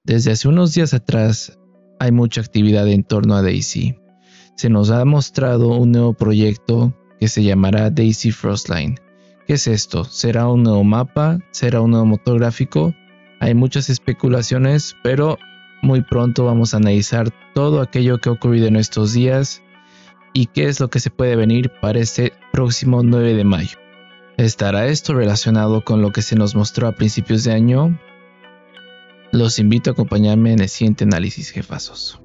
Desde hace unos días atrás hay mucha actividad en torno a DayZ. Se nos ha mostrado un nuevo proyecto que se llamará DayZ Frostline. ¿Qué es esto? ¿Será un nuevo mapa? ¿Será un nuevo motor gráfico? Hay muchas especulaciones, pero muy pronto vamos a analizar todo aquello que ha ocurrido en estos días y qué es lo que se puede venir para este próximo 9 de mayo. ¿Estará esto relacionado con lo que se nos mostró a principios de año? Los invito a acompañarme en el siguiente análisis, jefazos.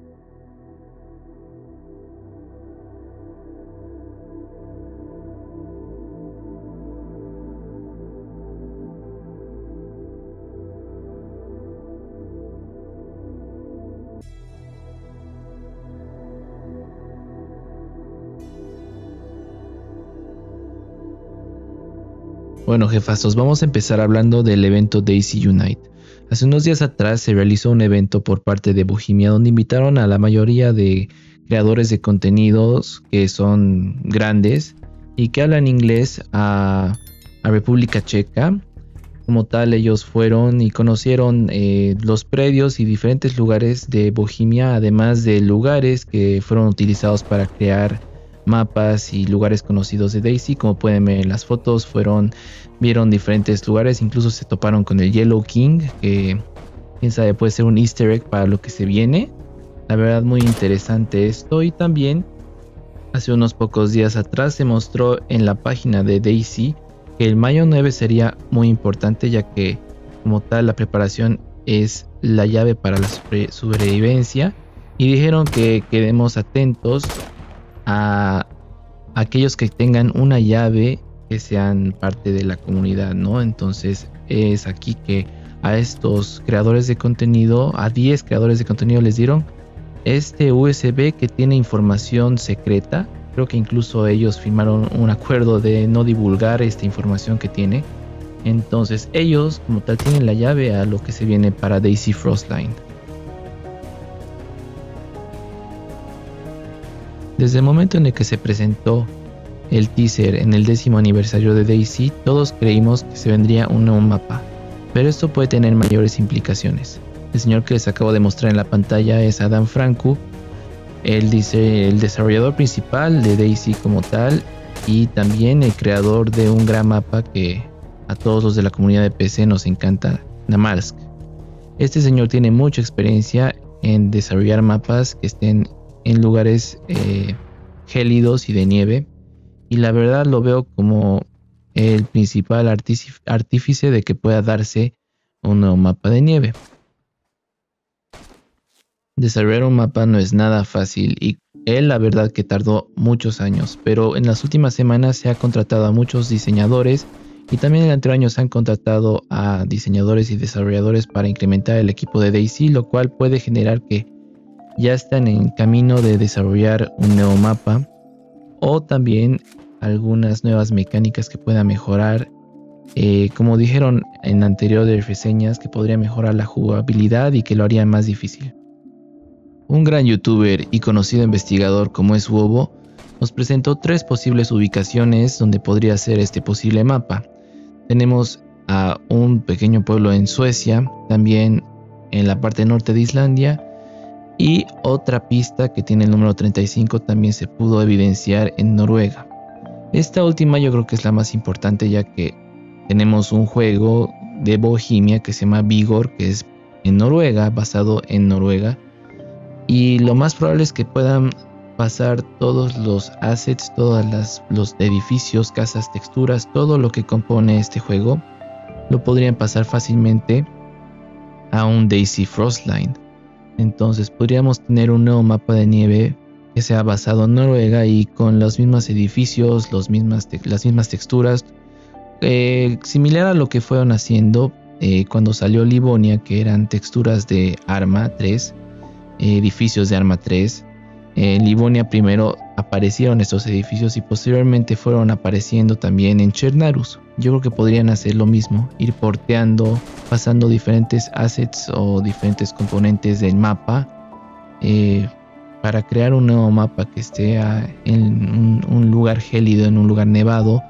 Bueno, jefazos, vamos a empezar hablando del evento DayZ Unite. Hace unos días atrás se realizó un evento por parte de Bohemia donde invitaron a la mayoría de creadores de contenidos que son grandes y que hablan inglés a República Checa. Como tal, ellos fueron y conocieron los predios y diferentes lugares de Bohemia, además de lugares que fueron utilizados para crear mapas y lugares conocidos de DayZ. Como pueden ver en las fotos, vieron diferentes lugares, incluso se toparon con el Yellow King, que quién sabe, puede ser un easter egg para lo que se viene. La verdad, muy interesante esto. Y también hace unos pocos días atrás se mostró en la página de DayZ que el mayo 9 sería muy importante, ya que como tal la preparación es la llave para la sobrevivencia, y dijeron que quedemos atentos a aquellos que tengan una llave que sean parte de la comunidad, ¿no? Entonces es aquí que a estos creadores de contenido, a 10 creadores de contenido, les dieron este USB que tiene información secreta. Creo que incluso ellos firmaron un acuerdo de no divulgar esta información que tiene. Entonces ellos como tal tienen la llave a lo que se viene para DayZ Frostline. Desde el momento en el que se presentó el teaser en el 10º aniversario de DayZ, todos creímos que se vendría un nuevo mapa, pero esto puede tener mayores implicaciones. El señor que les acabo de mostrar en la pantalla es Adam Franku, el desarrollador principal de DayZ como tal, y también el creador de un gran mapa que a todos los de la comunidad de PC nos encanta, Namalsk. Este señor tiene mucha experiencia en desarrollar mapas que estén en lugares gélidos y de nieve, y la verdad lo veo como el principal artífice de que pueda darse un nuevo mapa de nieve. Desarrollar un mapa no es nada fácil y él la verdad que tardó muchos años, pero en las últimas semanas se ha contratado a muchos diseñadores, y también en el anterior año se han contratado a diseñadores y desarrolladores para incrementar el equipo de DayZ, lo cual puede generar que ya están en camino de desarrollar un nuevo mapa, o también algunas nuevas mecánicas que puedan mejorar, como dijeron en anteriores reseñas, que podría mejorar la jugabilidad y que lo haría más difícil. Un gran youtuber y conocido investigador como es Wobo nos presentó 3 posibles ubicaciones donde podría ser este posible mapa. Tenemos a un pequeño pueblo en Suecia, también en la parte norte de Islandia, y otra pista que tiene el número 35 también se pudo evidenciar en Noruega. Esta última yo creo que es la más importante, ya que tenemos un juego de Bohemia que se llama Vigor, que es en Noruega, basado en Noruega, y lo más probable es que puedan pasar todos los assets, todos los edificios, casas, texturas, todo lo que compone este juego, lo podrían pasar fácilmente a un DayZ Frostline. Entonces podríamos tener un nuevo mapa de nieve que sea basado en Noruega y con los mismos edificios, las mismas texturas, similar a lo que fueron haciendo cuando salió Livonia, que eran texturas de Arma 3, edificios de Arma 3. En Livonia primero aparecieron estos edificios y posteriormente fueron apareciendo también en Chernarus. Yo creo que podrían hacer lo mismo, ir porteando, pasando diferentes assets o diferentes componentes del mapa para crear un nuevo mapa que esté en un lugar gélido, en un lugar nevado,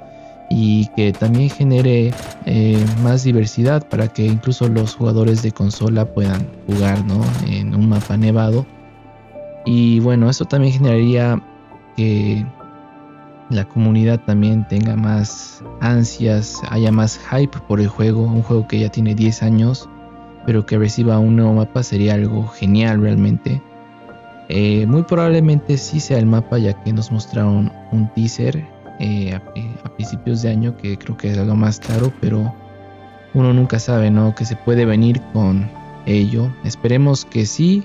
y que también genere más diversidad para que incluso los jugadores de consola puedan jugar, ¿no?, en un mapa nevado. Y bueno, eso también generaría que la comunidad también tenga más ansias, haya más hype por el juego, un juego que ya tiene 10 años, pero que reciba un nuevo mapa sería algo genial realmente. Muy probablemente sí sea el mapa, ya que nos mostraron un teaser a principios de año, que creo que es algo más claro, pero uno nunca sabe, ¿no?, que se puede venir con ello. Esperemos que sí.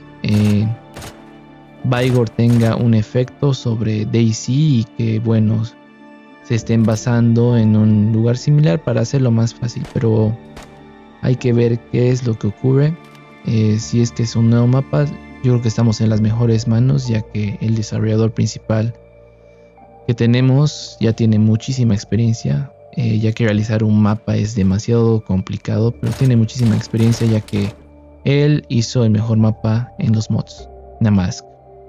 Vigor tenga un efecto sobre DayZ y que, bueno, se estén basando en un lugar similar para hacerlo más fácil, pero hay que ver qué es lo que ocurre. Si es que es un nuevo mapa, yo creo que estamos en las mejores manos, ya que el desarrollador principal que tenemos ya tiene muchísima experiencia, ya que realizar un mapa es demasiado complicado, pero tiene muchísima experiencia, ya que él hizo el mejor mapa en los mods, Namask.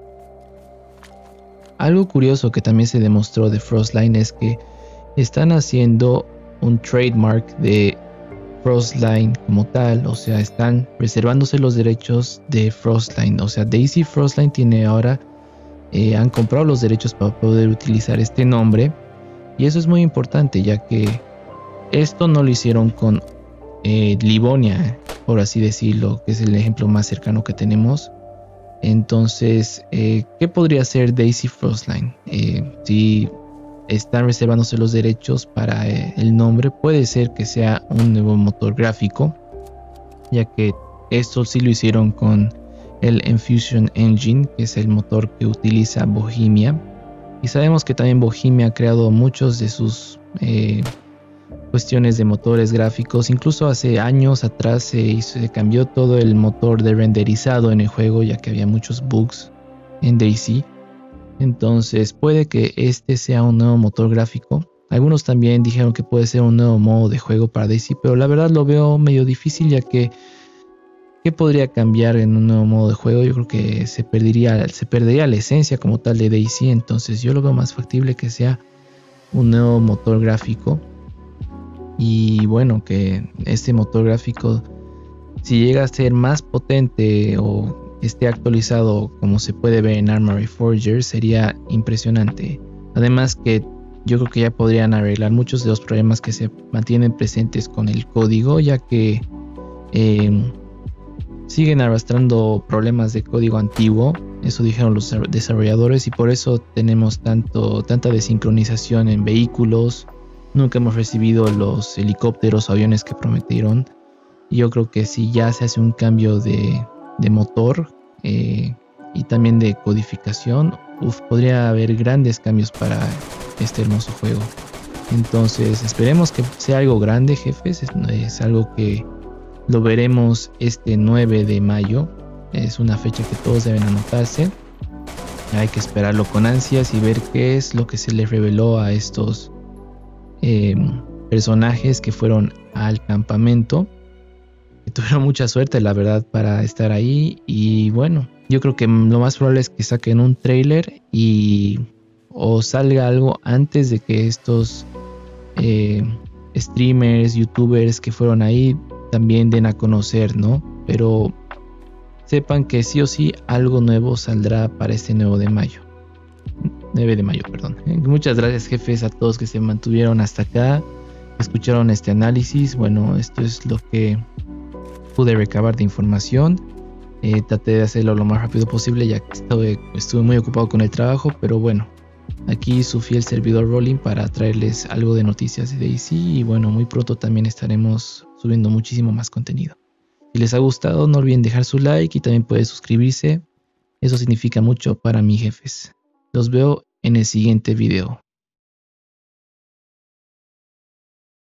Algo curioso que también se demostró de Frostline es que están haciendo un trademark de Frostline como tal, o sea, están reservándose los derechos de Frostline, o sea, DayZ Frostline tiene ahora, han comprado los derechos para poder utilizar este nombre, y eso es muy importante, ya que esto no lo hicieron con Livonia, por así decirlo, que es el ejemplo más cercano que tenemos. Entonces, ¿qué podría ser DayZ Frostline? Si están reservándose los derechos para el nombre, puede ser que sea un nuevo motor gráfico, ya que esto sí lo hicieron con el Enfusion Engine, que es el motor que utiliza Bohemia, y sabemos que también Bohemia ha creado muchos de sus cuestiones de motores gráficos. Incluso hace años atrás se cambió todo el motor de renderizado en el juego, ya que había muchos bugs en DayZ. Entonces puede que este sea un nuevo motor gráfico. Algunos también dijeron que puede ser un nuevo modo de juego para DayZ, pero la verdad lo veo medio difícil, ya que ¿qué podría cambiar en un nuevo modo de juego? Yo creo que se perdería la esencia como tal de DayZ. Entonces yo lo veo más factible que sea un nuevo motor gráfico. Y bueno, que este motor gráfico, si llega a ser más potente o esté actualizado como se puede ver en Arma Reforger, sería impresionante. Además que yo creo que ya podrían arreglar muchos de los problemas que se mantienen presentes con el código, ya que siguen arrastrando problemas de código antiguo. Eso dijeron los desarrolladores, y por eso tenemos tanta desincronización en vehículos. Nunca hemos recibido los helicópteros o aviones que prometieron. Y yo creo que si ya se hace un cambio de motor y también de codificación, podría haber grandes cambios para este hermoso juego. Entonces esperemos que sea algo grande, jefes. Es algo que lo veremos este 9 de mayo. Es una fecha que todos deben anotarse. Hay que esperarlo con ansias y ver qué es lo que se les reveló a estos personajes que fueron al campamento, que tuvieron mucha suerte, la verdad, para estar ahí. Y bueno, yo creo que lo más probable es que saquen un trailer o salga algo antes de que estos streamers, youtubers que fueron ahí también den a conocer, ¿no? Pero sepan que sí o sí algo nuevo saldrá para este 9 de mayo. Muchas gracias, jefes, a todos que se mantuvieron hasta acá, escucharon este análisis. Bueno, esto es lo que pude recabar de información. Traté de hacerlo lo más rápido posible, ya que estuve muy ocupado con el trabajo, pero bueno, aquí su fiel servidor Rolling para traerles algo de noticias de DayZ. Y bueno, muy pronto también estaremos subiendo muchísimo más contenido. Si les ha gustado, no olviden dejar su like y también pueden suscribirse. Eso significa mucho para mí, jefes. Los veo en el siguiente video.